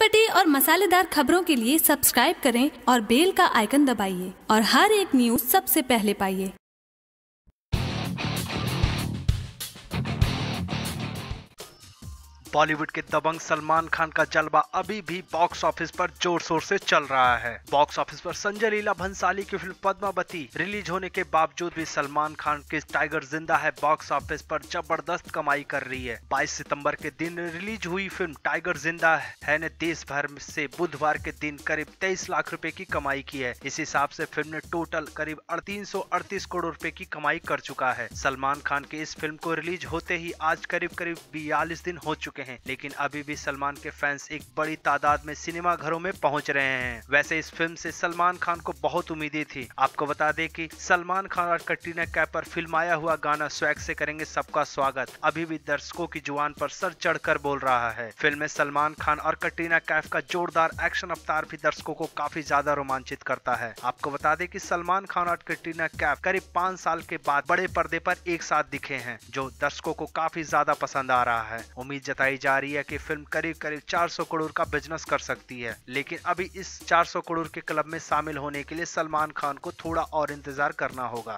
चटपटी और मसालेदार खबरों के लिए सब्सक्राइब करें और बेल का आइकन दबाइए और हर एक न्यूज सबसे पहले पाइए। बॉलीवुड के दबंग सलमान खान का जलवा अभी भी बॉक्स ऑफिस पर जोर शोर से चल रहा है। बॉक्स ऑफिस पर संजय लीला भंसाली की फिल्म पद्मावती रिलीज होने के बावजूद भी सलमान खान की टाइगर जिंदा है बॉक्स ऑफिस पर जबरदस्त कमाई कर रही है। 22 सितंबर के दिन रिलीज हुई फिल्म टाइगर जिंदा है ने देश भर से बुधवार के दिन करीब 23 लाख रुपए की कमाई की है। इस हिसाब से फिल्म ने टोटल करीब 338 करोड़ रुपए की कमाई कर चुका है। सलमान खान की इस फिल्म को रिलीज होते ही आज करीब 42 दिन हो चुके हैं, लेकिन अभी भी सलमान के फैंस एक बड़ी तादाद में सिनेमा घरों में पहुंच रहे हैं। वैसे इस फिल्म से सलमान खान को बहुत उम्मीदें थी। आपको बता दें कि सलमान खान और कटरीना कैफ पर फिल्माया हुआ गाना स्वैग से करेंगे सबका स्वागत अभी भी दर्शकों की जुबान पर सर चढ़कर बोल रहा है। फिल्म में सलमान खान और कटरीना कैफ का जोरदार एक्शन अवतार भी दर्शकों को काफी ज्यादा रोमांचित करता है। आपको बता दें कि सलमान खान और कटरीना कैफ करीब 5 साल के बाद बड़े पर्दे पर एक साथ दिखे हैं, जो दर्शकों को काफी ज्यादा पसंद आ रहा है। उम्मीद जताई जा रही है कि फिल्म करीब 400 करोड़ का बिजनेस कर सकती है, लेकिन अभी इस 400 करोड़ के क्लब में शामिल होने के लिए सलमान खान को थोड़ा और इंतजार करना होगा।